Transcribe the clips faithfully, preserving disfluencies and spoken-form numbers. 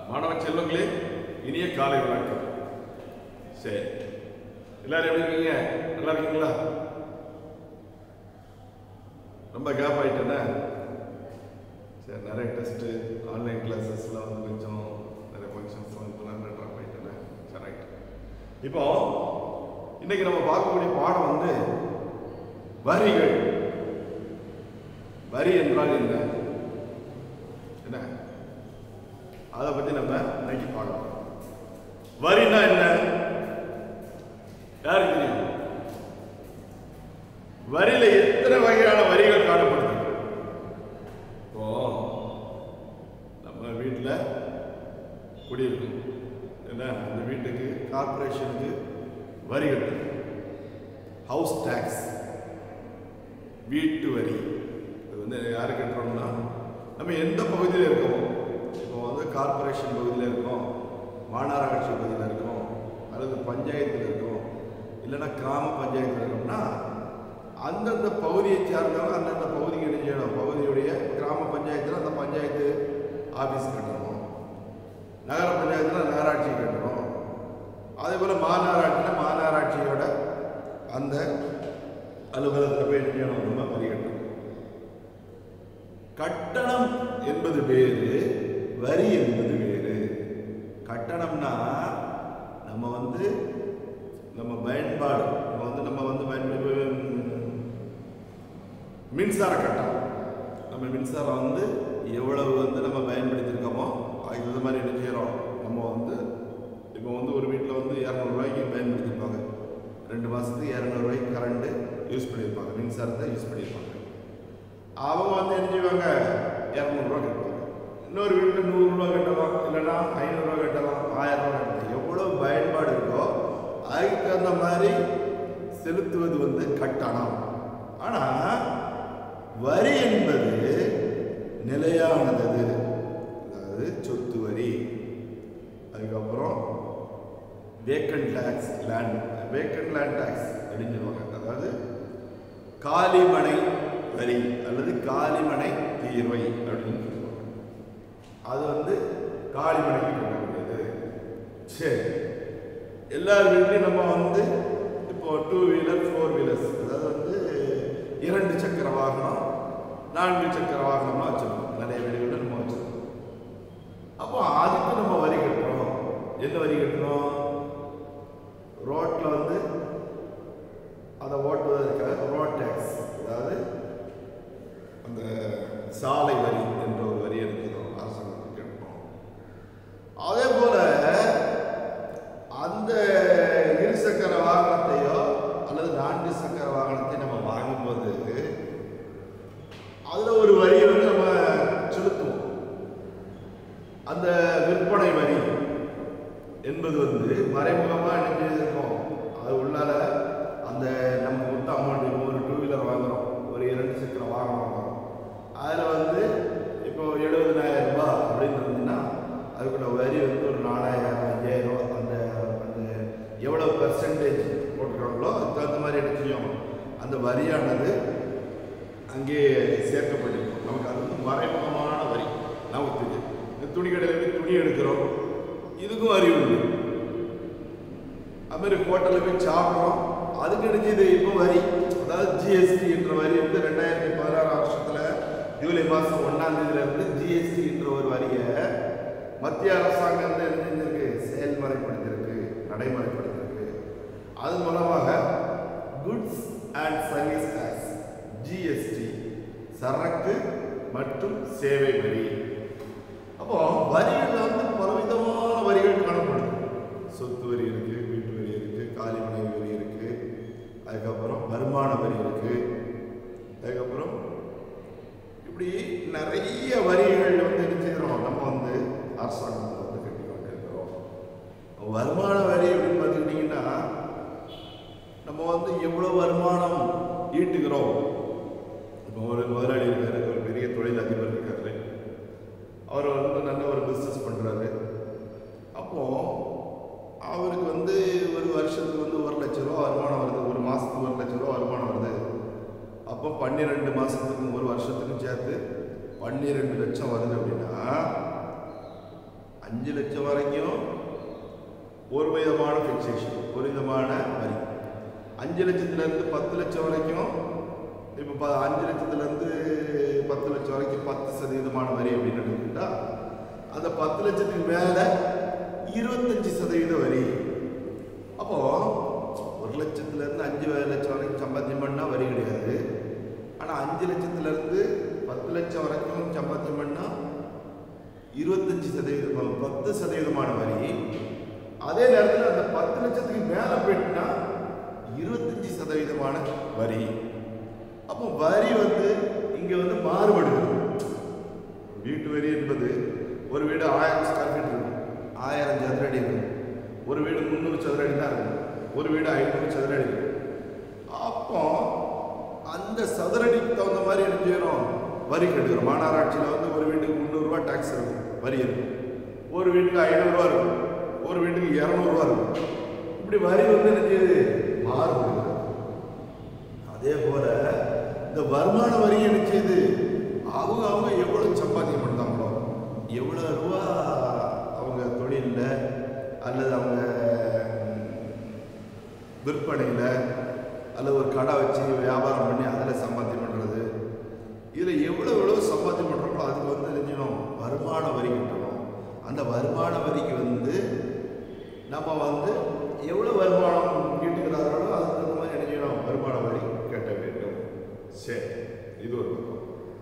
மாணவ செல்வங்களே, இனிய காலை வணக்கம். சரி, எல்லாரும் எப்படி இருக்கீங்க? நல்லா இருக்கீங்களா? ரொம்ப கேப் ஆயிட்டேன்னா சரி, நிறைய டெஸ்ட்டு ஆன்லைன் கிளாஸஸ்லாம் வந்து கொஞ்சம் நிறைய ஃபங்க்ஷன்ஸ்லாம் இப்போலாம் ட்ராப் ஆகிட்டேன்னா சரி ரைட். இப்போ இன்னைக்கு நம்ம பார்க்கக்கூடிய பாடம் வந்து வரிகள். வரி என்றால் என்ன என்ன அதை பற்றி நம்ம இன்னைக்கு பார்க்கலாம். வரினா என்ன? யாருக்கு தெரியும்? வரியில எத்தனை வகையான வரிகள் காணப்படுது? இப்போ நம்ம வீட்டில் குடியிருக்கும் என்ன, அந்த வீட்டுக்கு கார்பரேஷனுக்கு வரி கட்டணும். ஹவுஸ் டேக்ஸ், வீட்டு வரி. இது வந்து யாரு கட்டுறோம்னா, நம்ம எந்த பகுதியில் இருக்கோம். இப்போ வந்து கார்பரேஷன் பகுதியில் இருக்கோம், மாநகராட்சி பகுதியில் இருக்கோம், அல்லது பஞ்சாயத்தில் இருக்கோம், இல்லைன்னா கிராம பஞ்சாயத்தில் இருக்கோம்னா அந்தந்த பகுதியை சார்ந்தவங்க அந்தந்த பகுதிக்கு என்ன செய்யணும்? பகுதியுடைய கிராம பஞ்சாயத்தில் அந்த பஞ்சாயத்து ஆஃபீஸ் கட்டணும், நகர பஞ்சாயத்தில் நகராட்சி கட்டணும், அதே போல் மாநகராட்சியில் மாநகராட்சியோட அந்த அலுவலகத்தில் போய் என்ன செய்யணும்? நம்ம வரி கட்டணும். கட்டணம் என்பது வேறு, வரி என்பது வேறு. கட்டணம்னா நம்ம வந்து நம்ம பயன்பாடு, நம்ம வந்து நம்ம வந்து பயன்படு மின்சார கட்டணம். நம்ம மின்சாரம் வந்து எவ்வளவு வந்து நம்ம பயன்படுத்தியிருக்கோமோ அதுக்கு தகுந்த மாதிரி என்ன செய்கிறோம்? நம்ம வந்து இப்போ வந்து ஒரு வீட்டில் வந்து இரநூறுவாய்க்கு பயன்படுத்தியிருப்பாங்க, ரெண்டு மாதத்துக்கு இரநூறுவாய்க்கு கரண்ட்டு யூஸ் பண்ணியிருப்பாங்க, மின்சாரத்தை யூஸ் பண்ணியிருப்பாங்க. அவங்க வந்து என்ன செய்வாங்க? இரநூறுவா கட்டுவாங்க. இன்னொரு வீட்டில் நூறுரூவா கட்டலாம், இல்லைன்னா ஐநூறுரூவா கட்டலாம், ஆயிரம் ரூபா கட்டலாம். எவ்வளோ பயன்பாடு இருக்கோ அதுக்கு தகுந்த மாதிரி செலுத்துவது வந்து கட்டணம். ஆனால் வரி என்பது நிலையானது. அதாவது சொத்து வரி, அதுக்கப்புறம் vacant tax, land vacant land tax அப்படின்னு சொல்லுவாங்க. அதாவது காலிமனை வரி அல்லது காலிமனை தீர்வை அப்படின்னு சொல்லுவாங்க. அது வந்து காலிமனைக்கு கட்டக்கூடியது. சரி, எல்லார் வீட்லையும் நம்ம வந்து இப்போ டூ வீலர் ஃபோர் வீலர்ஸ், அதாவது வந்து இரண்டு சக்கர வாகனம் நான்கு சக்கர வாகனமாக வச்சுருக்கோம். நிறைய வீடுகளில் நம்ம வச்சுருக்கோம். அப்போ அதுக்கு நம்ம வரி கட்டுறோம். என்ன வரி கட்டுறோம்? ரோட்டில் வந்து அதை ஓட்டுவதற்காக ரோட் டேக்ஸ், அதாவது அந்த சாலை வரி என்ற ஒரு வரி எடுக்கிறோம், அரசாங்கத்துக்கு எடுக்கிறோம். அதே போல அந்த இரு சக்கர வாகனத்தையோ அல்லது நான்கு சக்கர வாகனத்தை நம்ம வாங்கும்போது அதுல ஒரு வரியை வந்து நம்ம செலுத்துவோம். அந்த விற்பனை வரி என்பது வந்து மறைமுகமாக என்ன செய்திருக்கோம்? அது உள்ளால அந்த நம்ம மொத்த அமௌண்ட், ஒரு டூ வீலர் வாங்குறோம், ஒரு இரண்டு சக்கர வாகனம் வாங்குறோம், அதில் வந்து இப்போ எழுபதினாயிரம் ரூபாய் அப்படின்னு இருந்ததுன்னா அதுக்குள்ள வரி வந்து ஒரு நாலாயிரம் அஞ்சாயிரம் அந்த அந்த எவ்வளோ பெர்சன்டேஜ் போட்டுக்கிறாங்களோ அதுக்கு தகுந்த மாதிரி என்ன செய்யும்? அந்த வரியானது அங்கே சேர்க்கப்பட்டிருக்கும். நமக்கு அது வந்து மறைமுகமான வரி. நமக்கு தெரியும், இந்த துணி கடையில் போய் துணி எடுக்கிறோம், இதுக்கும் வரி உண்டு. அதுமாதிரி ஹோட்டலில் போய் சாப்பிட்றோம், அதுக்கு கிடைச்சது இப்போ வரி. அதாவது ஜிஎஸ்டி என்ற வரி வந்து ரெண்டாயிரத்தி பதினாறு வருஷத்தில் ஜூலை மாதம் ஒன்றாம் தேதியிலிருந்து ஜிஎஸ்டி என்ற ஒரு வரியை மத்திய அரசாங்கம் வந்து என்ன செஞ்சிருக்கு? செயல்முறைப்படுத்தியிருக்கு, நடைமுறைப்படுத்தியிருக்கு. அது மூலமாக goods and service tax, GST, சரக்கு மற்றும் சேவை வரி. அப்போ வரிகளில் வந்து பலவிதமான வரிகள் காணப்படுது. சொத்து வரி இருக்கு, வீட்டு வரி இருக்கு, காலிமனை வரி இருக்கு, அதுக்கப்புறம் வருமான வரி இருக்கு, அதுக்கப்புறம் இப்படி நிறைய வரிகள் வந்து என்ன செய்யறோம்? நம்ம வந்து அரசாங்கத்தில் வந்து கட்டி கொண்டிருக்கிறோம். வருமான வரி அப்படின்னு பார்த்துக்கிட்டிங்கன்னா நம்ம வந்து எவ்வளோ வருமானம் ஈட்டுகிறோம். இப்போ ஒரு முதலாளி இருக்காரு, ஒரு பெரிய தொழில் அதிபர் இருக்காரு, அவர் வந்து நல்ல ஒரு பிஸ்னஸ் பண்ணுறாரு. அப்போது அவருக்கு வந்து ஒரு வருஷத்துக்கு வந்து ஒரு லட்ச ரூபா வருமானம் வருது, ஒரு மாதத்துக்கு ஒரு லட்ச ரூபா வருமானம் வருது. அப்போ பன்னிரெண்டு மாதத்துக்கும் ஒரு வருஷத்துக்கும் சேர்த்து பன்னிரெண்டு லட்சம் வருது அப்படின்னா அஞ்சு லட்சம் டாக்ஸேஷன், ஒரு விதமான வரி. அஞ்சு லட்சத்துலேருந்து பத்து லட்சம் வரைக்கும், இப்போ அஞ்சு லட்சத்துலேருந்து பத்து லட்சம் வரைக்கும் பத்து சதவீதமான வரி அப்படின்னு எடுத்துக்கிட்டா, அந்த பத்து லட்சத்துக்கு மேலே இருபத்தஞ்சி சதவீத வரி. அப்போது ஒரு லட்சத்துலேருந்து அஞ்சு லட்சம் வரைக்கும் சம்பாத்தியம் பண்ணால் வரி கிடையாது. ஆனால் அஞ்சு லட்சத்துலேருந்து பத்து லட்சம் வரைக்கும் சம்பாத்தியம் பண்ணால் இருபத்தஞ்சி சதவீதம் பத்து சதவீதமான வரி. அதே நேரத்தில் அந்த பத்து லட்சத்துக்கு மேலே போயிட்டுனா இருபத்தஞ்சி சதவீதமான வரி. அப்போ வரி வந்து இங்கே வந்து மாறுபடுது. வீட்டு வரி என்பது ஒரு வீடு ஆயிரம் ஸ்கொயர் ஃபீட் இருக்கும், ஆயிரம் சதுர அடி இருக்கும். ஒரு வீடு முந்நூறு சதுர அடி தான் இருக்கும், ஒரு வீடு ஐநூறு சதுர அடி இருக்கும். அப்போ அந்த சதுர அடிக்கு தகுந்த மாதிரி என்ன செய்யணும், வரி கட்டுக்கிறோம். மாநகராட்சியில் வந்து ஒரு வீட்டுக்கு முந்நூறுரூவா டேக்ஸ் இருக்கும், வரி இருக்கும். ஒரு வீட்டுக்கு ஐநூறுரூவா இருக்கும், ஒரு வீட்டுக்கு இரநூறுவா இருக்கும். இப்படி வரி வந்து என்ன செய்யுது, மாறுபடுது. அதே போல இந்த வருமான வரி என்ன செய்யுது, அவங்க அவங்க எவ்வளோ சம்பாத்தியம் பண்ணுறாங்களோ, எவ்வளோ ரூபா அவங்க தொழிலில் அல்லது அவங்க விற்பனையில் அல்லது ஒரு கடை வச்சு வியாபாரம் பண்ணி அதில் சம்பாத்தியம் பண்ணுறது, இதில் எவ்வளோ எவ்வளோ சம்பாத்தியம் பண்ணுறோமோ அதுக்கு வந்து தெரிஞ்சிடும் வருமான வரி கட்டணும். அந்த வருமான வரிக்கு வந்து நம்ம வந்து எவ்வளோ வருமானம் ஈட்டுகிறார்களோ அதுக்கு தகுந்த மாதிரி என்ன செய்யணும், வருமான வரி கட்ட வேண்டும். சரி, இது ஒரு பக்கம்.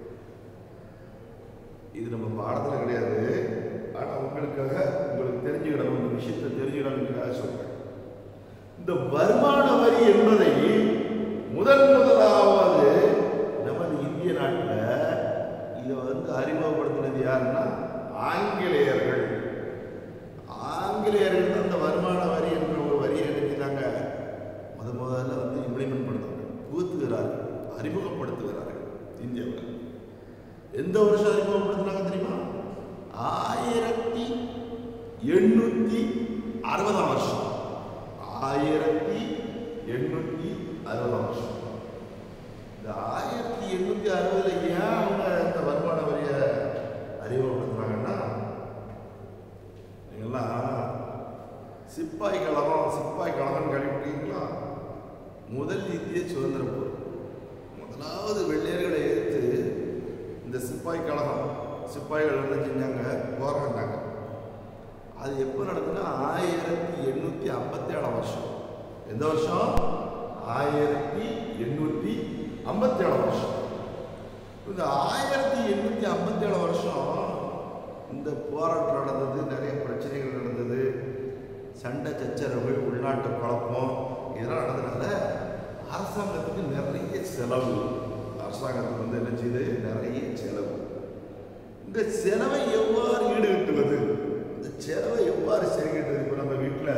இது நம்ம பாடத்தில் கிடையாது, ஆனால் உங்களுக்காக உங்களுக்கு தெரிஞ்சுக்கிடணும், இந்த விஷயத்தை தெரிஞ்சுக்கிடணுக்காக சொல்கிறேன். இந்த வருமான வரி என்பதை முதன் முதலாவது நமது இந்திய நாட்டில் இதை வந்து அறிமுகப்படுத்தினது யாருன்னா ஆங்கிலேயர்கள். ஆங்கிலேயர்கள் தான் இந்த வருமான வரி என்ற ஒரு வரியை எடுக்கிறாங்க முத முதல்ல வந்து இம்ப்ளிமெண்ட் பண்ணுறாங்க, புகுத்துகிறார்கள், அறிமுகப்படுத்துகிறார்கள் இந்தியாவில். எந்த வருஷம் அறிமுகப்படுத்தினாங்க தெரியுமா? ஆயிரத்தி எண்ணூற்றி அறுபதாம் வருஷம். ஆயிரத்தி எண்ணூற்றி அறுபதாம் வருஷம். இந்த ஆயிரத்தி எண்ணூற்றி அறுபதுல ஏன் அவங்க இந்த வருமான வரியை அறிமுகப்படுத்துறாங்கன்னா, நீங்கள்லாம் சிப்பாய் கழகம் சிப்பாய் கழகம் கழிப்பிட்டீங்களா? முதல் இந்திய சுதந்திர போர், முதலாவது வெள்ளையர்களை எடுத்து இந்த சிப்பாய் கழகம் சிப்பாய்கள் என்ன செஞ்சாங்க, போராடினாங்க. அது எப்போ நடக்குதுன்னா ஆயிரத்தி எண்ணூற்றி ஐம்பத்தி ஏழாம் வருஷம். எந்த வருஷம்? ஆயிரத்தி எண்ணூற்றி ஐம்பத்தி ஏழாம் வருஷம். இந்த ஆயிரத்தி எண்ணூற்றி ஐம்பத்தி ஏழாம் வருஷம் இந்த போராட்டம் நடந்தது, நிறைய பிரச்சனைகள் நடந்தது, சண்டை சச்சரவுகள், உள்நாட்டு குழப்பம், இதெல்லாம் நடந்ததுனால அரசாங்கத்துக்கு நிறைய செலவு. அரசாங்கத்துக்கு வந்து என்ன செய்யுது, நிறைய செலவு. இந்த செலவை எவ்வாறு ஈடுகட்டுவது, இந்த செலவை எவ்வாறு சரி கட்டுவது? இப்போ நம்ம வீட்டில்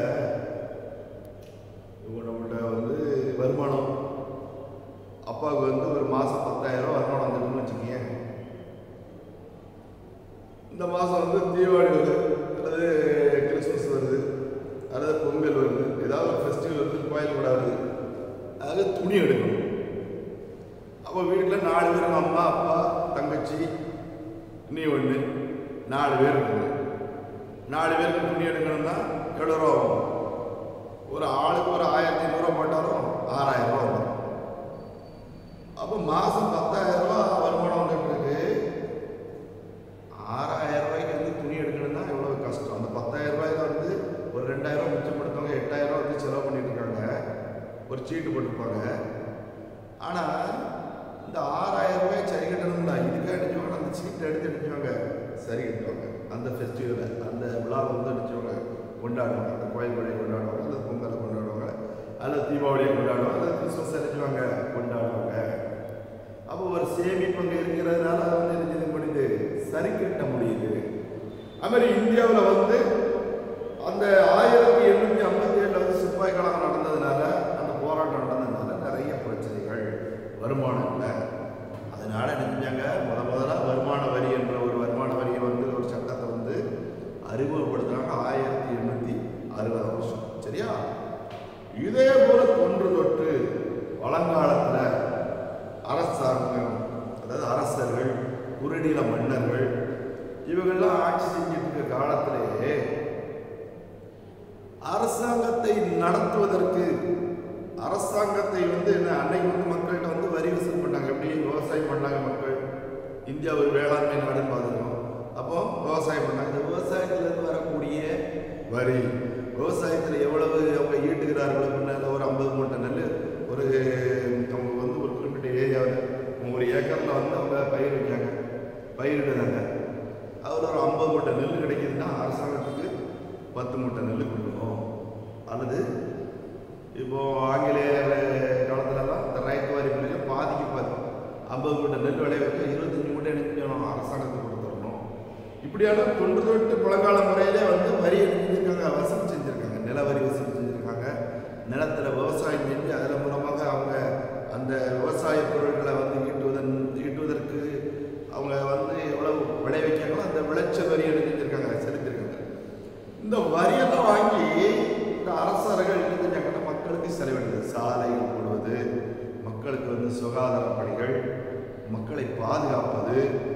இப்போ நம்மள்கிட்ட வந்து வருமானம், அப்பாவுக்கு வந்து ஒரு மாதம் பத்தாயிரம் வருமானம் வந்துட்டுன்னு வச்சுக்கோங்க. இந்த மாதம் வந்து தீபாவளி வருது, அல்லது கிறிஸ்மஸ் வருது, அல்லது பொங்கல் வருது, ஏதாவது ஒரு ஃபெஸ்டிவல் வருது, கோயில் கூட வருது, அதில் துணி எடுக்கணும். அப்போ வீட்டில் நாலு பேர், அம்மா அப்பா தங்கச்சி நீ ஒன்று, நாலு பேர் இருக்குது. நாலு பேருக்கு துணி எடுக்கணும்னா எவ்வளோ ரூபா ஆகும்? ஒரு ஆளுக்கு ஒரு ஆயிரத்தி ஐநூறுரூவா போட்டாலும் ஆறாயிரம் ரூபா வரும். அப்போ மாதம் பத்தாயிரம் ரூபா வருமானம் வந்துட்டு ஆறாயிரம் ரூபாய்க்கு வந்து துணி எடுக்கணும்னா எவ்வளோ கஷ்டம். அந்த பத்தாயிரம் ரூபாய்க்கு வந்து ஒரு ரெண்டாயிரம் ரூபா மிச்சப்படுத்தவங்க எட்டாயிரம் ரூபா வந்து செலவு பண்ணிட்டு இருக்காங்க, ஒரு சீட்டு போட்டிருப்பாங்க. ஆனால் இந்த ஆறாயிரம் ரூபாய் சரி கட்டணும்னா இதுக்காக அடிச்சுவாங்க, அந்த சீட்டை எடுத்து அடிச்சுவாங்க, சரி கட்டுவாங்க. அந்த ஃபெஸ்டிவலை, அந்த விழாவை வந்து அடிச்சுவாங்க, கொண்டாடுவாங்க. அந்த கோயில் கொடையை கொண்டாடுவாங்க, அல்லது பொங்கலை கொண்டாடுவாங்க, அல்லது தீபாவளியை கொண்டாடுவாங்க, அல்லது கிறிஸ்மஸ் அடிச்சுவாங்க, கொண்டாடுவாங்க. அப்போ ஒரு சேமிப்பு அங்கே இருக்கிறதுனால அதை வந்து என்ன செய்ய முடியுது, சரி கட்ட முடியுது. அது மாதிரி இந்தியாவில் வந்து அந்த ஆயிரத்தி எண்ணூற்றி ஐம்பத்தி ஏழில் வந்து சிப்பாய் கழகம் நடந்ததுனால, அந்த போராட்டம் நடந்ததுனால நிறைய பிரச்சனைகள், வருமானம் இல்லை. அதனால என்ன செஞ்சாங்க, முத முதலாக வருமான வரி என்ற ஒரு வருமான வரியை வந்து ஒரு சட்டத்தை வந்து அறிமுகப்படுத்துறாங்க ஆயிரத்தி எண்ணூற்றி அறுபதாம் வருஷம். சரியா? இதே போல தொன்று தொட்டு பழங்காலத்தில் அரசாங்கம், அதாவது அரசர்கள், குறுநில மன்னர்கள் இவங்கெல்லாம் ஆட்சி செஞ்சுட்டு இருக்க காலத்திலேயே அரசாங்கத்தை நடத்துவதற்கு அரசாங்கத்தை வந்து என்ன அன்னைக்கு வந்து மக்கள்கிட்ட வந்து வரி வசூல் பண்ணாங்க. எப்படி விவசாயம் பண்ணாங்க மக்கள். இந்தியா ஒரு வேளாண்மை நாடுன்னு பார்த்துக்கணும். அப்போ விவசாயம் பண்ணாங்க. இந்த விவசாயத்திலிருந்து வரக்கூடிய வரி, விவசாயத்தில் எவ்வளவு அவங்க ஈட்டுகிறார்கள் அப்படின்னா ஒரு ஐம்பது மூட்டை நெல் ஒரு அவங்க வந்து ஒரு குறிப்பிட்ட ஏரியாவில் ஒரு ஏக்கரில் வந்து அவங்க பயிர் வைக்காங்க, பயிரிடுறாங்க. அதில் ஒரு ஐம்பது மூட்டை நெல் கிடைக்குதுன்னா அரசாங்கத்துக்கு பத்து மூட்டை நெல் கொடுக்கணும். அல்லது இப்போது ஆங்கிலேயர் காலத்துலலாம் இந்த ரைட் வரி பிள்ளைங்க பாதிக்கு பாதி ஐம்பது மூட்டை நெல் விளைய வைக்க இருபத்தஞ்சி மூட்டை நினைக்கணும் அரசாங்கத்துக்கு கொடுத்துடணும். இப்படியான தொன்று தொட்டு பழங்கால முறையிலே வந்து வரி செஞ்சுருக்காங்க, வசூல் செஞ்சுருக்காங்க, நில வரி வசூல் செஞ்சுருக்காங்க. நிலத்தில் விவசாயம் செஞ்சு அதன் மூலமாக அவங்க அந்த விவசாய பொருட்களை வந்து ஈட்டுவதன் ஈட்டுவதற்கு அவங்க வந்து எவ்வளவு விளை வைக்காங்களோ அந்த விளைச்சல் வரி என்ன செஞ்சுருக்காங்க, செலுத்திருக்காங்க. இந்த வரியெல்லாம் வாங்கி இந்த அரசர்கள் என்ன செஞ்சாங்கன்னா மக்களுக்கு செலவிடுது. சாலைகள் போடுவது, மக்களுக்கு வந்து சுகாதார பணிகள், மக்களை பாதுகாப்பது,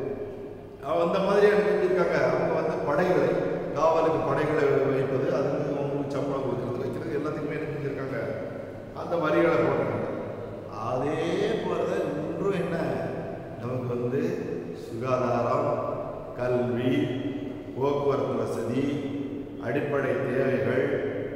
அந்த மாதிரி என்ன செஞ்சுருக்காங்க. அவங்க வந்து படைகளை காவலுக்கு படைகளை வைப்பது, அதுக்கு அவங்களுக்கு சம்பளம் கொடுக்கறது வைக்கிறது எல்லாத்துக்குமே என்ன செஞ்சுருக்காங்க, அந்த வரிகளை போட்டிருக்காங்க. அதே போலதான் இன்றும் என்ன நமக்கு வந்து சுகாதாரம், கல்வி, போக்குவரத்து வசதி, அடிப்படை தேவைகள்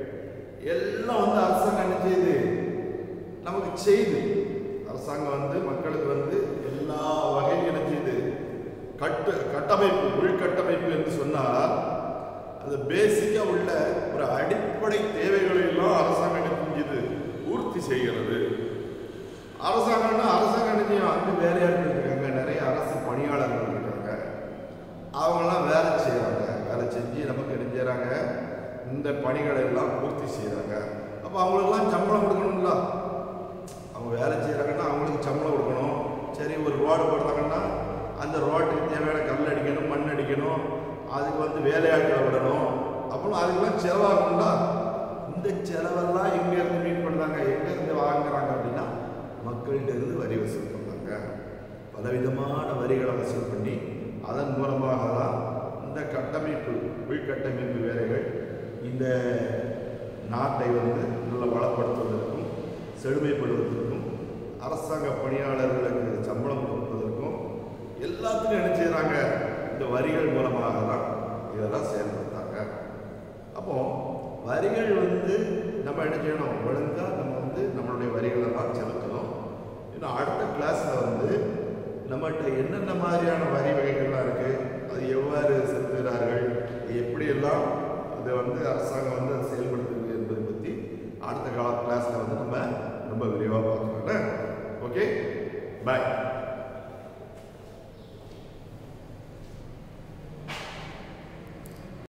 எல்லாம் வந்து அரசாங்கம் என்ன செய்யுது, நமக்கு செய்யுது. அரசாங்கம் வந்து மக்களுக்கு வந்து எல்லா வகையும் என்ன செய்யுது, கட்டு கட்டமைப்பு உள்கட்டமைப்பு என்று சொன்னால் அது பேசிக்கா உள்ள ஒரு அடிப்படை தேவைகளை எல்லாம் அரசாங்கம் என்ன செஞ்சது, பூர்த்தி செய்கிறது. அரசாங்கம்னா அரசாங்கம் என்ன செய்யும், அங்கே வேலையாட்கள் இருக்காங்க, நிறைய அரசு பணியாளர்கள் இருக்காங்க, அவங்கெல்லாம் வேலை செய்கிறாங்க. வேலை செஞ்சு நமக்கு என்ன செய்கிறாங்க, இந்த பணிகளை எல்லாம் பூர்த்தி செய்கிறாங்க. அப்போ அவங்களுக்கெல்லாம் சம்பளம் கொடுக்கணும்ல. அவங்க வேலை செய்கிறாங்கன்னா அவங்களுக்கு சம்பளம் கொடுக்கணும். சரி, ஒரு ரோடு போடுறாங்கன்னா அந்த ரோட்டுக்கு தேவையான கல் அடிக்கணும், மண் அடிக்கணும், அதுக்கு வந்து வேலையாட்களை விடணும். அப்புறம் அதுக்கெல்லாம் செலவாகணும்ல. இந்த செலவெல்லாம் எங்கேருந்து மீட் பண்ணுறாங்க, எங்கேருந்து வாங்குறாங்க அப்படின்னா மக்கள்கிட்ட இருந்து வரி வசூல் பண்ணுறாங்க. பலவிதமான வரிகளை வசூல் பண்ணி அதன் மூலமாக தான் இந்த கட்டமைப்பு உள்கட்டமைப்பு வேலைகள் இந்த நாட்டை வந்து நல்ல வளப்படுத்துவதற்கும் செழுமைப்படுவதற்கும் அரசாங்க பணியாளர்களுக்கு சம்பளம் கொடுப்பதற்கும் எல்லாத்துக்கும் என்ன செய்கிறாங்க, இந்த வரிகள் மூலமாக தான் இதெல்லாம் செயல்படுத்தாங்க. அப்போ வரிகள் வந்து நம்ம என்ன செய்யணும், ஒழுங்காக நம்ம வந்து நம்மளுடைய வரிகளெல்லாம் செலுத்தணும். இன்னும் அடுத்த கிளாஸில் வந்து நம்மகிட்ட என்னென்ன மாதிரியான வரி வகைகள்லாம் இருக்குது, அது எவ்வாறு செலுத்துகிறார்கள், எப்படியெல்லாம் அதை வந்து அரசாங்கம் வந்து அதை செயல்படுத்துது என்பதை பற்றி அடுத்த கால கிளாஸில் வந்து நம்ம ரொம்ப விரிவாக பார்க்கணும். ஓகே, பாய்.